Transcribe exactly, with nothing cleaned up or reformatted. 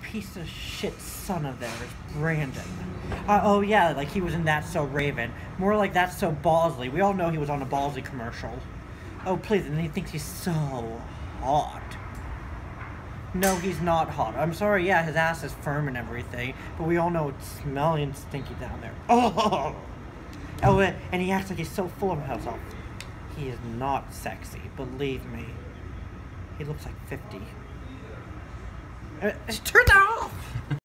piece of shit son of theirs, Brandon. Uh, oh yeah, like he was in That's So Raven. More like That's So Bosley. We all know he was on a Bosley commercial. Oh please, and he thinks he's so hot. No, he's not hot. I'm sorry, yeah, his ass is firm and everything, but we all know it's smelly and stinky down there. Oh! Oh, and he acts like he's so full of himself. He is not sexy, believe me. He looks like fifty. Uh, turn that off!